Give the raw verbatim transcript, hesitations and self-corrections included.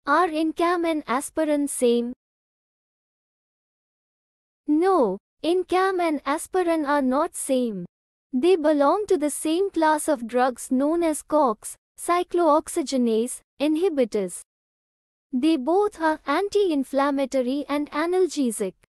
Are Encam and aspirin same? No, Encam and aspirin are not same. They belong to the same class of drugs known as COX, cyclooxygenase inhibitors. They both are anti-inflammatory and analgesic.